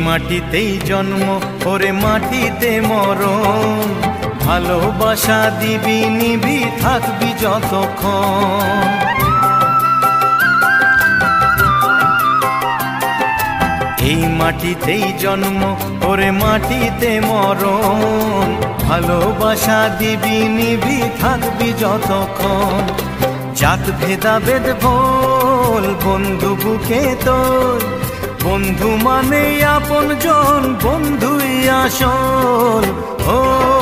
মাটিতেই জন্ম ওরে মাটিতে মরণ, ভালোবাসা দিবি নিবি থাকবি যতক্ষণ। এই মাটিতেই জন্ম ওরে মাটিতে মরণ, ভালোবাসা দিবি নিবি থাকবি যতক্ষণ। জাত ভেদাভেদ ভোল বন্ধু বুকে তোর, বন্ধু মানে আপন জন, বন্ধুই আসল। ও